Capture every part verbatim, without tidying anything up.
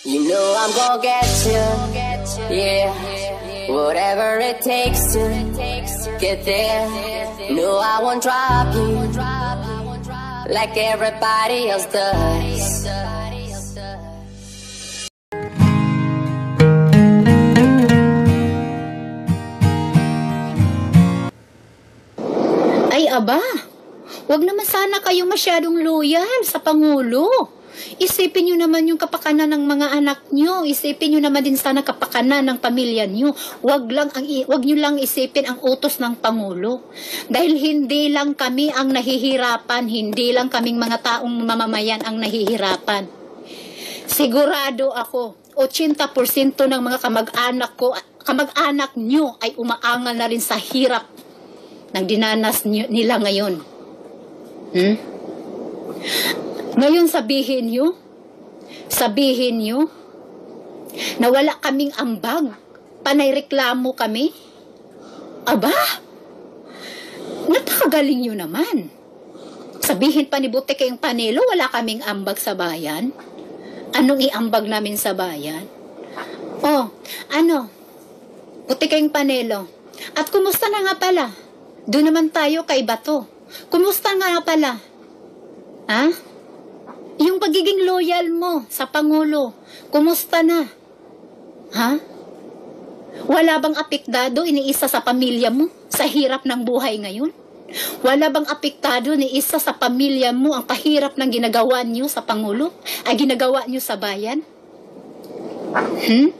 You know I'm gonna get you, yeah. Whatever it takes to get there. No, I won't drop you like everybody else does. Ay aba, wag naman sana kayo masyadong loyal sa Pangulo. Isipin nyo naman yung kapakanan ng mga anak nyo. Isipin nyo naman din sana kapakanan ng pamilya nyo. Wag, lang ang, wag nyo lang isipin ang utos ng Pangulo. Dahil hindi lang kami ang nahihirapan, hindi lang kaming mga taong mamamayan ang nahihirapan. Sigurado ako, eighty percent ng mga kamag-anak ko, kamag-anak nyo ay umaangal na rin sa hirap ng dinanas nyo, nila ngayon. Hmm? Ngayon sabihin nyo, sabihin nyo, na wala kaming ambag, panay reklamo kami. Aba, napakagaling nyo naman. Sabihin pa ni Buti kayong Panelo, wala kaming ambag sa bayan. Anong iambag namin sa bayan? Oh, ano, Buti kayong Panelo. At kumusta na nga pala? Doon naman tayo kay Bato. Kumusta nga pala? Ha? Yung pagiging loyal mo sa Pangulo, kumusta na? Ha? Wala bang apektado iniisa sa pamilya mo sa hirap ng buhay ngayon? Wala bang apektado ni isa sa pamilya mo ang pahirap ng ginagawa niyo sa Pangulo? Ay ginagawa niyo sa bayan? Hmm?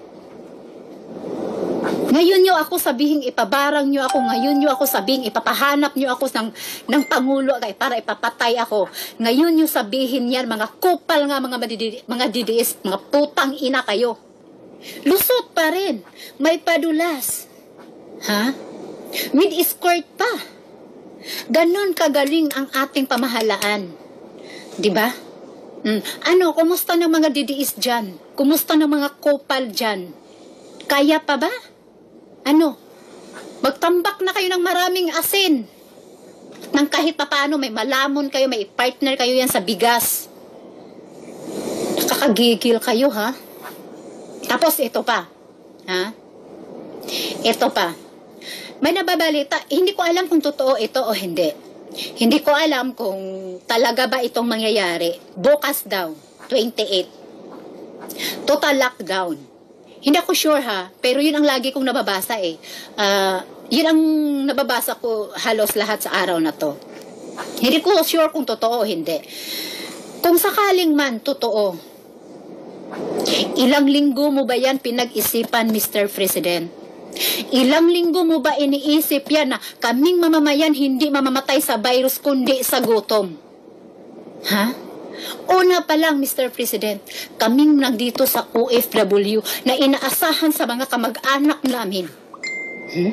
Ngayon nyo ako sabihing ipabarang nyo ako, ngayon nyo ako sabihing ipapahanap nyo ako ng, ng Pangulo para ipapatay ako. Ngayon nyo sabihin yan, mga kupal nga, mga, madidi, mga didiis, mga putang ina kayo. Lusot pa rin, may padulas. Ha? With escort pa. Ganon kagaling ang ating pamahalaan. Diba? Hmm. Ano, kumusta ng mga didiis dyan? Kumusta ng mga kupal dyan? Kaya pa ba? Ano? Magtambak na kayo ng maraming asin. Nang kahit papaano may malamon kayo, may partner kayo yan sa bigas. Nakakagigil kayo, ha? Tapos ito pa. Ha? Ito pa. May nababalita, hindi ko alam kung totoo ito o hindi. Hindi ko alam kung talaga ba itong mangyayari. Bukas daw, twenty-eight. Total lockdown. Hindi ako sure ha, pero yun ang lagi kong nababasa eh. Uh, yun ang nababasa ko halos lahat sa araw na to. Hindi ko sure kung totoo o hindi. Kung sakaling man totoo, ilang linggo mo ba yan pinag-isipan, Mister President? Ilang linggo mo ba iniisip yan na kaming mamamayan hindi mamamatay sa virus kundi sa gutom? Ha? Una pa lang, Mister President, kaming nandito sa O F W na inaasahan sa mga kamag-anak namin. Hmm?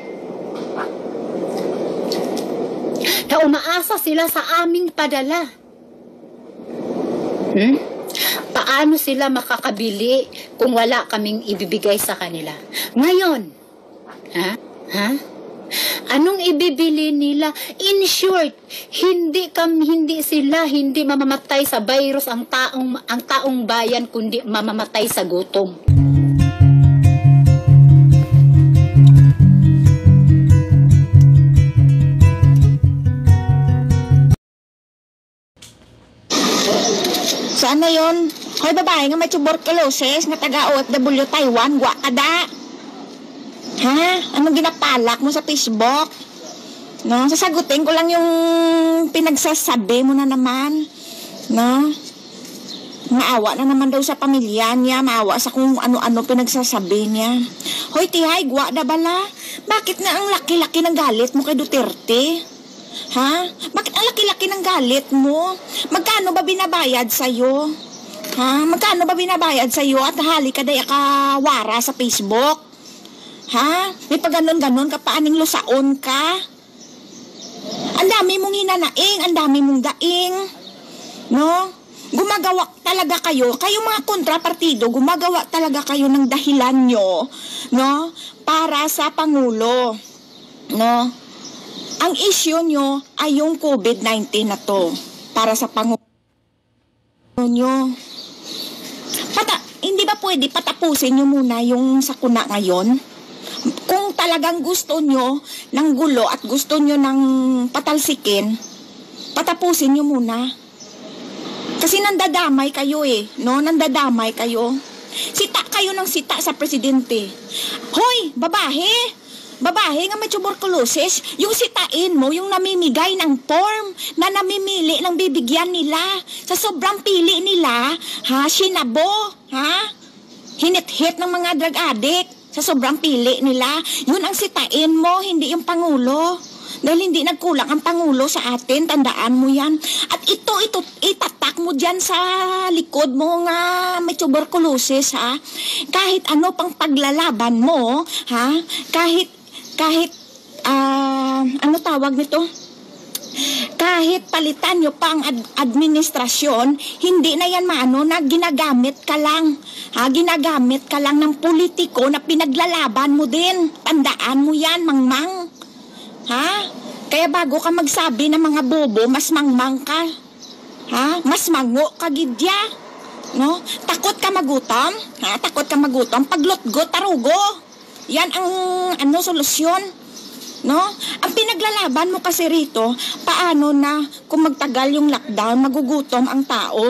Na umaasa sila sa aming padala. Hmm? Paano sila makakabili kung wala kaming ibibigay sa kanila? Ngayon, ha? Ha? Anong ibibili nila? In short, hindi kam hindi sila hindi mamamatay sa virus ang taong ang taong bayan kundi mamamatay sa gutom. Saan na yun? Hoy babae nga may tuberculosis nga taga O F W Taiwan, gwa kada. Ha? Anong ginapalak mo sa Facebook? No? Sasagutin ko lang yung pinagsasabi mo na naman. No? Maawa na naman daw sa pamilya niya. Maawa sa kung ano-ano pinagsasabi niya. Hoy, tihay, gwa na bala? Bakit na ang laki-laki ng galit mo kay Duterte? Ha? Bakit ang laki-laki ng galit mo? Magkano ba binabayad sa'yo? Ha? Magkano ba binabayad sa'yo at hali ka daya kawara sa Facebook? Ha? May pag ganon-ganon ka pa, aning lusaon ka? Ang dami mong hinanaing, ang dami mong daing. No? Gumagawa talaga kayo, kayo mga kontrapartido, gumagawa talaga kayo ng dahilan nyo, no? Para sa Pangulo. No? Ang issue nyo ay yung COVID nineteen na to. Para sa Pangulo nyo. Pata, hindi Hindi ba pwede patapusin nyo muna yung sakuna ngayon? Kung talagang gusto nyo ng gulo at gusto nyo ng patalsikin, patapusin nyo muna. Kasi nandadamay kayo eh, no? Nandadamay kayo. Sita kayo ng sita sa presidente. Hoy, babahe! Babae nga may tuberculosis, yung sitain mo, yung namimigay ng form na namimili ng bibigyan nila. Sa sobrang pili nila, ha, sinabo, ha? Hinit-hit ng mga drug addict. Sa sobrang pili nila, yun ang sitain mo, hindi yung Pangulo. Dahil hindi nagkulang ang Pangulo sa atin, tandaan mo yan. At ito, ito, itatak mo dyan sa likod mo nga may tuberculosis, ha? Kahit ano pang paglalaban mo, ha? Kahit Kahit, uh, ano tawag nito? Kahit palitan nyo pang ad- administrasyon, hindi na yan maano na ginagamit ka lang. Ha? Ginagamit ka lang ng politiko na pinaglalaban mo din. Tandaan mo yan, mangmang. Ha? Kaya bago ka magsabi ng mga bobo, mas mangmang ka. Ha? Mas mango ka, gidya. No? Takot ka magutom? Ha? Takot ka magutom? Paglotgot, tarugo. Yan ang ano solusyon, no? Ang pinaglalaban mo kasi rito, paano na kung magtagal yung lockdown, magugutom ang tao?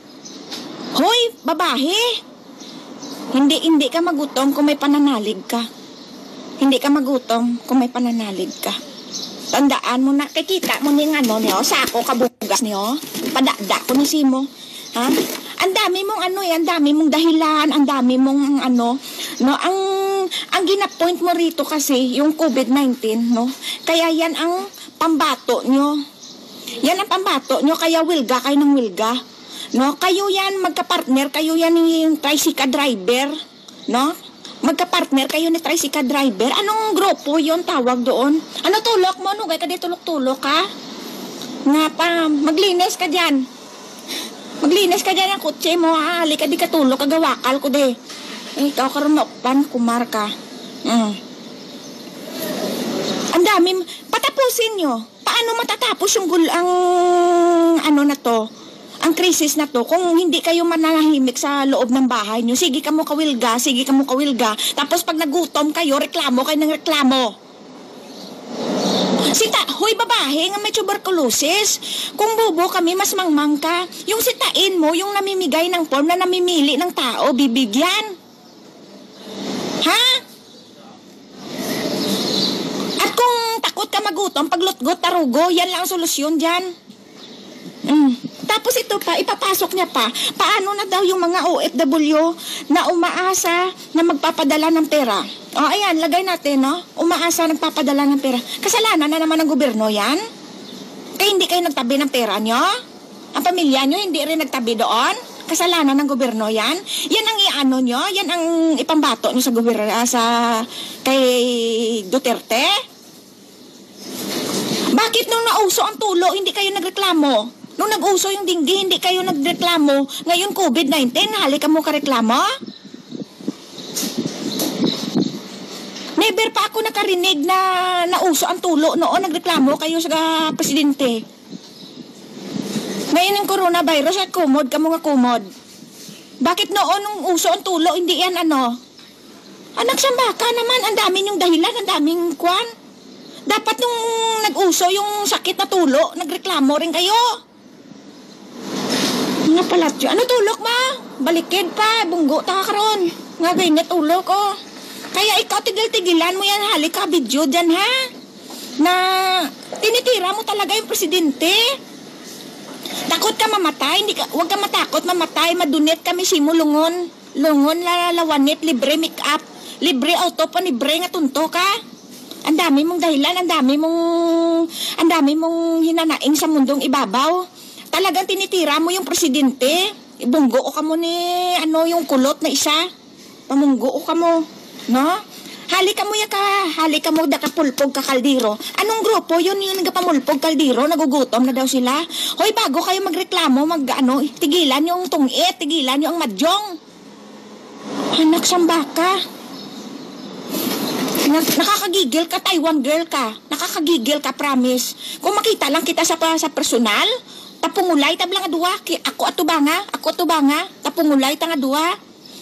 Hoy, babae! Hindi hindi ka magutom kung may pananalig ka. Hindi ka magutom kung may pananalig ka. Tandaan mo na, kikita mo ning ano niyo, sako kabugas niyo, padada ko ni Simo. Ha? Ang dami mong ano eh, ang dami mong dahilan, ang dami mong ano, no, ang ang ginapoint mo rito kasi yung COVID nineteen, no? Kaya yan ang pambato nyo. Yan ang pambato nyo, kaya wilga kayo ng wilga. No? Kayo yan, magka-partner, kayo yan yung tricycle driver, no? Magka-partner kayo ni tricycle driver. Anong grupo yon tawag doon? Ano tulok mo? No? Kaya ka di tulok-tulok, ha? Nga pa, maglinis ka dyan. Maglinis ka dyan ang kutse mo, ha? Halika di katulog, kagawakal ko de. Eh, ikaw karoon makpan, kumar ka. Mm. Ang dami, patapusin nyo. Paano matatapos yung gul ang ano na to? Ang krisis na to, kung hindi kayo mananahimik sa loob ng bahay nyo, sige ka mo kawilga, sige ka mo kawilga. Tapos pag nagutom kayo, reklamo kayo ng reklamo. Sita, hoy babae nga may tuberculosis. Kung bobo kami, mas mangmang ka. Yung sitain mo, yung namimigay ng form na namimili ng tao, bibigyan. Ha? At kung takot ka magutom, paglutgot, tarugo, yan lang ang solusyon dyan. Mm. Tapos ito pa, ipapasok niya pa, paano na daw yung mga O F W na umaasa na magpapadala ng pera? O, ayan, lagay natin, no? Umaasa nagpapadala ng pera. Kasalanan na naman ng gobyerno yan? Kaya hindi kayo nagtabi ng pera nyo? Ang pamilya nyo hindi rin nagtabi doon? Kasalanan ng gobyerno yan? Yan ang iano nyo? Yan ang ipambato nyo sa gobyerno, uh, sa kay Duterte? Bakit nung nauso ang tulo, hindi kayo nagreklamo? Nung nag-uso yung dinggi, hindi kayo nagreklamo. Ngayon, COVID nineteen, halika mo kareklamo? Never pa ako nakarinig na nauso ang tulo noon, nagreklamo kayo sa presidente. Ngayon yung coronavirus, at kumod ka mo nga kumod. Bakit noon nung uso ang tulo, hindi yan ano? Anak sambaka naman, ang dami yung dahilan, ang daming kwan. Dapat nung nag-uso yung sakit na tulo, nagreklamo rin kayo. Nga palatyo. Ano tulok ma? Balikid pa. Bunggo ta karon. Nga ganyan tulok oh. Kaya ikaw tigil-tigilan mo yan. Halik ka video dyan ha. Na tinitira mo talaga yung presidente. Takot ka mamatay. Hindi ka, huwag ka matakot mamatay. Madunit kami simo lungon. Lungon lalawanit. Libre make up. Libre auto pa. Libre nga tunto ka. Ang dami mong dahilan. Ang dami mong ang dami mong hinanaing sa mundong ibabaw. Talagang tinitira mo yung presidente. Ibunggo ka mo ni, ano, yung kulot na isa. Pamunggo ka mo. No? Halika mo ya ka. Halika mo da kapulpog ka kaldiro. Anong grupo yun yung nagpamulpog kaldiro? Nagugutom na daw sila. Hoy, bago kayo magreklamo, mag, ano, tigilan yung tungit, tigilan yung madyong. Anak sambaka. Nakakagigil ka, Taiwan girl ka. Nakakagigil ka, promise. Kung makita lang kita sa, sa personal, tapungulay tabla nga duwa. Ako ato ba nga? Ako ato ba nga? Tapungulay ta nga duwa.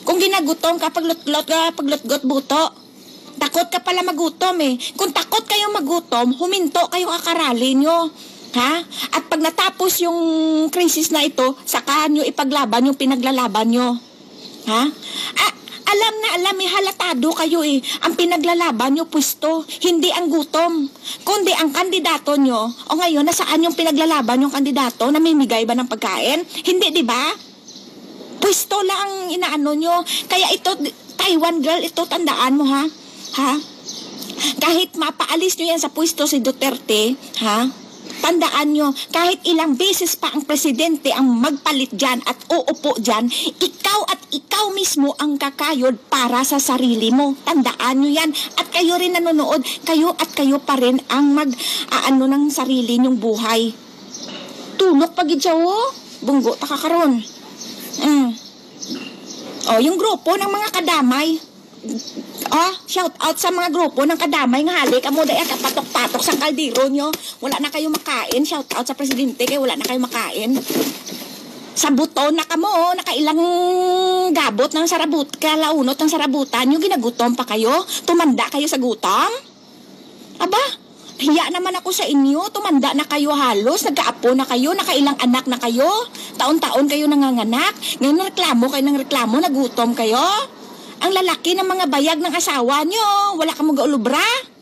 Kung ginagutom ka, paglutlot ka, paglutgot buto. Takot ka pala magutom eh. Kung takot kayo magutom, huminto kayo kakarali nyo. Ha? At pag natapos yung krisis na ito, saka nyo ipaglaban yung pinaglalaban nyo. Ha? Ah, alam na alam eh, halatado kayo eh. Ang pinaglalaban nyo pwesto, hindi ang gutom. Kundi ang kandidato nyo, o ngayon, nasaan yung pinaglalaban yung kandidato? Namimigay ba ng pagkain? Hindi, di ba? Pwesto lang ang inaano nyo. Kaya ito, Taiwan girl, ito tandaan mo ha. Ha? Kahit mapaalis nyo yan sa pwesto si Duterte, ha? Tandaan nyo, kahit ilang beses pa ang presidente ang magpalit dyan at uupo dyan, ikaw at ikaw mismo ang kakayod para sa sarili mo. Tandaan nyo yan. At kayo rin nanonood, kayo at kayo pa rin ang mag-aano ng sarili nyong buhay. Tulok pagid siya, oh. Bunggo, takakaroon. Mm. Oh, yung grupo ng mga kadamay. Oh, shout out sa mga grupo ng kadamay nga halik amo daya kapatok-patok sa kaldero nyo. Wala na kayo makain. Shout out sa presidente kay wala na kayo makain. Sa buton na kamo, oh, nakailang gabot ng sarabut, kalaunot ng sarabutan nyo, ginagutom pa kayo. Tumanda kayo sa gutom. Aba, hiya naman ako sa inyo. Tumanda na kayo halos, nagkaapo na kayo, nakailang anak na kayo. Taon-taon kayo nanganganak. Ngayon reklamo kayo ng reklamo, nagutom kayo. Ang lalaki ng mga bayag ng asawa nyo, wala ka mo gaulubra.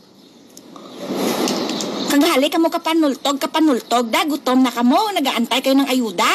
Kaghali ka mo kapanultog, kapanultog, da, gutom na ka mo, nagaantay kayo ng ayuda.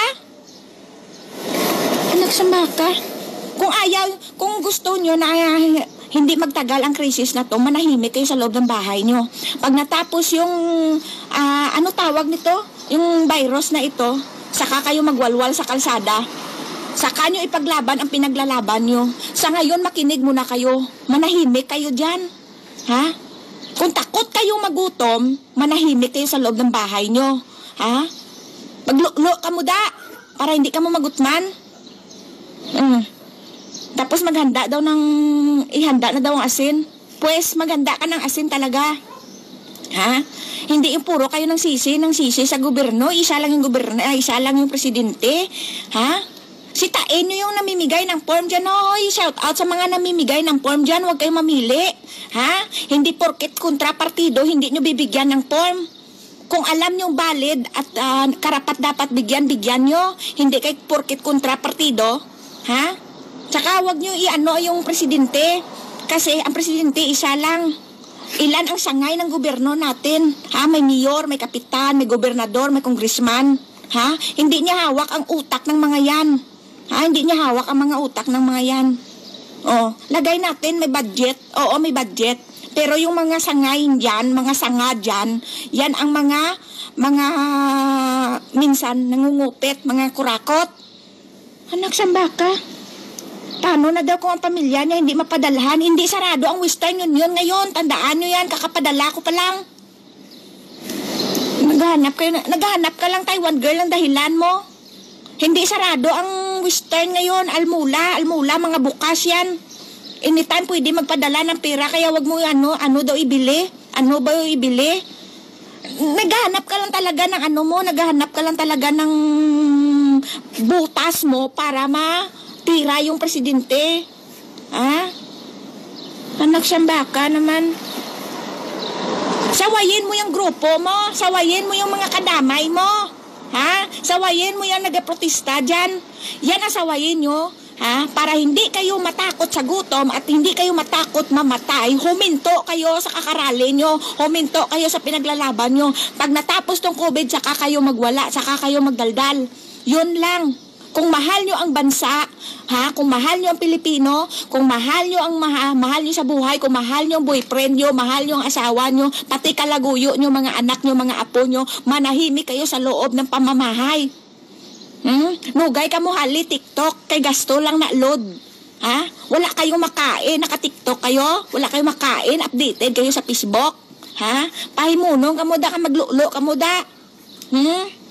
Anak sa maka, kung ayaw, kung gusto nyo na uh, hindi magtagal ang krisis na to, manahimik kayo sa loob ng bahay nyo. Pag natapos yung, uh, ano tawag nito, yung virus na ito, saka kayo magwalwal sa kalsada. Saka nyo ipaglaban ang pinaglalaban nyo. Sa ngayon, makinig muna kayo. Manahimik kayo dyan. Ha? Kung takot kayo magutom, manahimik kayo sa loob ng bahay nyo. Ha? Maglulo ka mo da, para hindi ka mo magutman. Mm. Tapos maghanda daw ng, ihanda na daw ang asin. Pues, maghanda ka ng asin talaga. Ha? Hindi yung puro kayo ng sisi, ng sisi sa gobyerno. Isa lang yung gobyerno, ay, isa lang yung presidente. Ha? Sitain nyo yung namimigay ng form dyan. Hoy, shout out sa mga namimigay ng form dyan. Huwag kayong mamili. Ha? Hindi porket kontrapartido, hindi nyo bibigyan ng form. Kung alam nyo valid at uh, karapat dapat bigyan, bigyan nyo. Hindi kay porket kontrapartido. Ha? Tsaka huwag nyo i-ano yung presidente. Kasi ang presidente isa lang. Ilan ang sangay ng gobyerno natin? Ha? May mayor, may kapitan, may gobernador, may congressman. Ha? Hindi niya hawak ang utak ng mga yan. Ha? Hindi niya hawak ang mga utak ng mga yan. Oh, lagay natin may budget. Oo, may budget. Pero yung mga sangay dyan, mga sanga dyan, yan ang mga, mga, minsan, nangungupit, mga kurakot. Anak sa baka. Paano na daw kung ang pamilya niya hindi mapadalhan? Hindi sarado ang Western Union ngayon. Tandaan nyo yan, kakapadala ko pa lang. Naghahanap kayo, naghahanap ka lang Taiwan girl ang dahilan mo. Hindi sarado ang Western ngayon. Almula, almula, mga bukas yan. Anytime pwede magpadala ng pera, kaya wag mo ano, ano daw ibili. Ano ba yung ibili? Naghahanap ka lang talaga ng ano mo, naghahanap ka lang talaga ng butas mo para matira yung presidente. Ha? Anak siyang baka naman. Sawayin mo yung grupo mo. Sawayin mo yung mga kadamay mo. Ha? Sawayin mo yung nagaprotesta dyan. Yan ang sawayin nyo. Ha? Para hindi kayo matakot sa gutom at hindi kayo matakot mamatay. Huminto kayo sa kakarali nyo. Huminto kayo sa pinaglalaban nyo. Pag natapos tong COVID, saka kayo magwala. Saka kayo magdaldal. Yun lang. Kung mahal nyo ang bansa, ha? Kung mahal nyo ang Pilipino, kung mahal nyo ang maha, mahal nyo sa buhay, kung mahal nyo ang boyfriend nyo, mahal nyo ang asawa nyo, pati kalaguyo nyo, mga anak nyo, mga apo nyo, manahimik kayo sa loob ng pamamahay. Hmm? Nugay ka mo hali, TikTok, kay gasto lang na load. Ha? Wala kayong makain, naka-TikTok kayo, wala kayong makain, updated kayo sa Facebook. Ha? Pahimunong ka mo da, ka maglulo ka mo da. Hmm?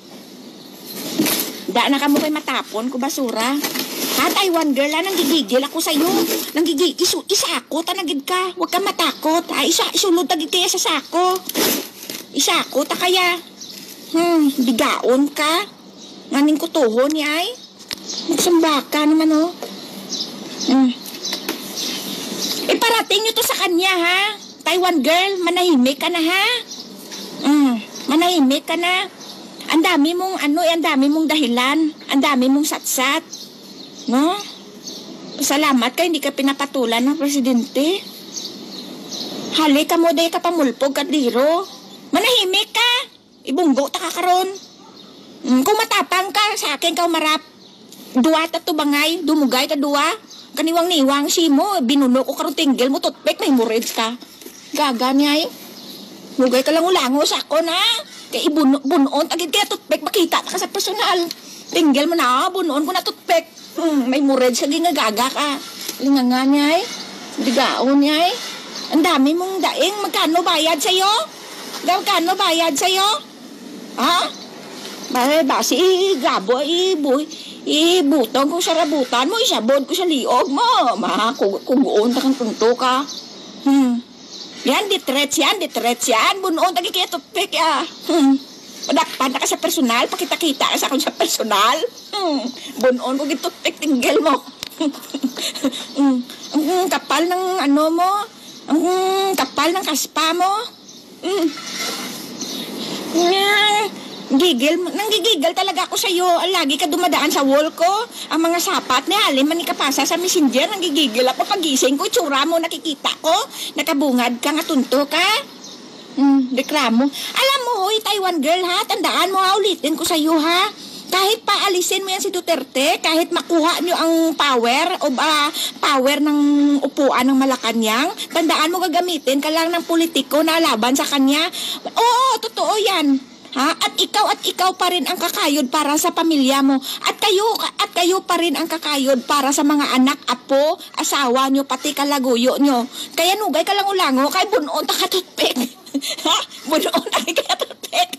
Da na ka mo kay matapon ko basura. Ha, Taiwan girl, ha, nanggigigil ako sa'yo. Nanggigigil, isu, isako, tanagid ka. Huwag ka matakot. Ha, isa, isulod tagid kaya sa sako. Isako, ta kaya. Hmm, bigaon ka. Nganing kutuhon ni ay. Magsamba ka naman, oh. Mm. Iparating nyo to sa kanya, ha? Taiwan girl, manahimik ka na, ha? Mm, manahimik ka na. Ang dami mong, ano, ang dami mong dahilan. Ang dami mong satsat. No? Salamat ka, hindi ka pinapatulan ng presidente. Hali ka mo, dahi ka pamulpog, kadliro. Manahimik ka. Ibunggo ta ka karon. Mm, kung matapang ka, sa akin ka umarap. Duwa ta to bangay, dumugay ta duwa. Kaniwang-niwang si mo, binuno ko karon tinggel mo, toothpick, may murage ka. Gaga niya eh. Mugay ka lang ulango sa ako na. Kaya ibunon, tagid kaya toothpick, makita ka sa personal. Tinggel mo na, bunoon ko na toothpick. Hmm, may murage sa ginagaga ka. Linganga niya eh. Digaon niya eh. Ang dami mong daing, magkano bayad sa'yo? Magkano bayad sa'yo? Ha? Ba, basi, gabo, ibuy, ibutong ko sa rabutan mo, isabod ko sa liog mo. Ma, kuguon, takang tunto ka. Hmm. Yan, ditrets yan, ditrets yan. Bunoon, tagi kaya toothpick, ah. Hmm. Padakpan ka sa personal, pakita-kita ka sa akong sa personal. Hmm. Bunoon ko gitoothpick, tinggel mo. hmm. Ang kapal ng ano mo, ang kapal ng kaspa mo. Mm. Gigil, nanggigigil talaga ako sa'yo. Lagi ka dumadaan sa wall ko. Ang mga sapat ni Halim, manikapasa sa messenger. Nanggigigil ako pagising ko. Itsura mo, nakikita ko. Nakabungad ka, nga tunto ka. Mm, reklamo. Alam mo, hoy, Taiwan girl ha, tandaan mo ha, ulitin ko sa'yo ha. Kahit paalisin mo yan si Duterte, kahit makuha nyo ang power o uh, power ng upuan ng Malacanang, tandaan mo gagamitin ka lang ng politiko na laban sa kanya. Oo, totoo yan. Ha? At ikaw at ikaw pa rin ang kakayod para sa pamilya mo. At kayo at kayo pa rin ang kakayod para sa mga anak, apo, asawa nyo, pati kalaguyo nyo. Kaya nugay ka lang ulango, kay bunoon ta katutpik. Ha? Bunoon ta katutpik.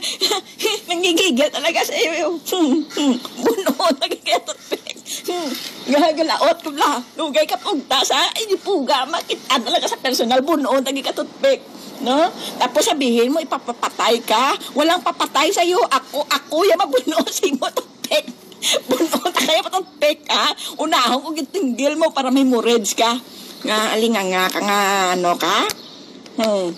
Nanggigigil talaga sa iyo. Hmm, hmm. Bunoon ta katutpik. Hmm. Gagalaot ko la. Nugay ka pugta sa inipuga, makita talaga sa personal, bunoon ta katutpik. No? Tapos sabihin mo, ipapapatay ka. Walang papatay sa'yo. Ako, ako yung mabuno si mo toothpick. Buno ta kayo pa toothpick, ha? Unahon ko gitinggil mo para may murage ka. Nga, alinga nga ka nga, ano ka? Hmm.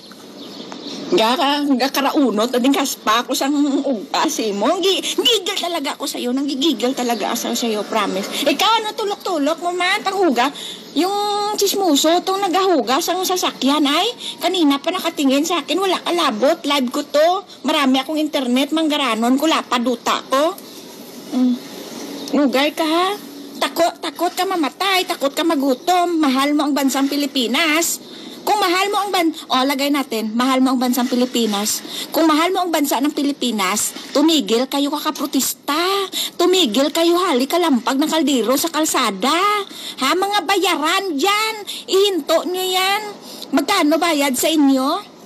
Nga ka, nga karaunot, ading kaspa ko sang ugasi mo. Gigil talaga ako sa'yo. Nanggigigil talaga ako sa'yo, promise. Ikaw, ano, tulok-tulok mo man, panghuga. Yung chismoso, itong nagahugas ang sasakyan ay, kanina pa nakatingin sa akin, wala kalabot, live ko to. Marami akong internet, manggaranon ko, lapaduta ko. Mm. Nugay ka ha. Takot, takot ka mamatay, takot ka magutom. Mahal mo ang bansang Pilipinas. Kung mahal mo ang ban... O, lagay natin, mahal mo ang bansang Pilipinas. Kung mahal mo ang bansa ng Pilipinas, tumigil kayo kakaprotesta. Tumigil kayo hali kalampag ng kaldero sa kalsada. Ha, mga bayaran dyan. Ihinto nyo yan. Magkano bayad sa inyo?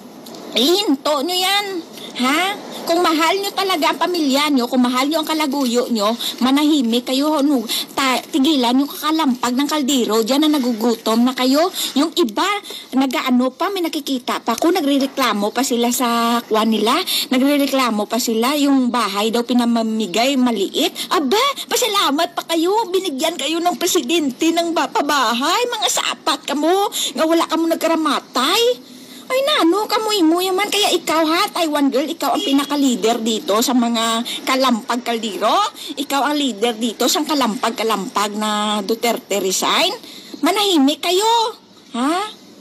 Ihinto nyo yan. Ha? Kung mahal nyo talaga ang pamilya nyo, kung mahal nyo ang kalaguyo nyo, manahimik kayo, no, ta, tigilan yung kakalampag ng kaldero, dyan na nagugutom na kayo. Yung iba, nagaano pa, may nakikita pa. Kung nagrereklamo pa sila sa kwan nila, nagrereklamo pa sila, yung bahay daw pinamamigay, maliit. Aba, pasalamat pa kayo, binigyan kayo ng presidente ng pabahay, mga sapat kamo, nga wala kamo nagkaramatay. Ay nano, kamuy-muy man. Kaya ikaw ha, Taiwan girl, ikaw ang pinaka-leader dito sa mga kalampag-kaldiro. Ikaw ang leader dito sa kalampag-kalampag na Duterte resign. Manahimik kayo. Ha?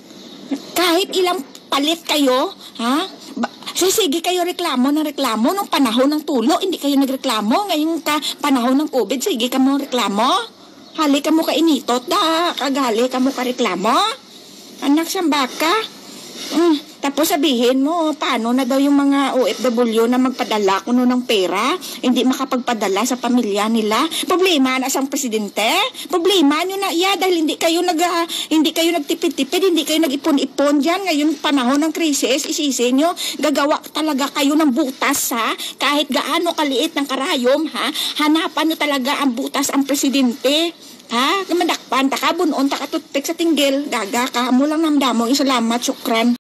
Kahit ilang palit kayo, ha? Sisige kayo reklamo ng reklamo nung panahon ng tulo, hindi kayo nagreklamo. Ngayong ka panahon ng COVID, sige ka mo reklamo. Hali ka mo ka initot da, kagali ka mo ka reklamo. Anak sa baka. Mm, tapos sabihin mo, paano na daw yung mga O F W na magpadala kuno ng pera, hindi makapagpadala sa pamilya nila. Problema na sang presidente. Problema nyo na iya dahil hindi kayo nag uh, hindi kayo nagtipid-tipid, hindi kayo nag-ipon-ipon diyan ngayon panahon ng krisis. Isisi nyo, gagawa talaga kayo ng butas ha. Kahit gaano kaliit ng karayom ha, hanapan nyo talaga ang butas ang presidente. Ha? Kamandakpan, taka bunon, taka toothpick sa tinggil, gaga ka, mo lang namdamo, salamat, syukran.